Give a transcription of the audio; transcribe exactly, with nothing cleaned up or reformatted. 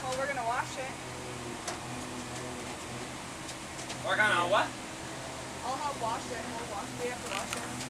Well, we're gonna wash it. We're gonna what? I'll help wash it. We'll wash. We have to wash it.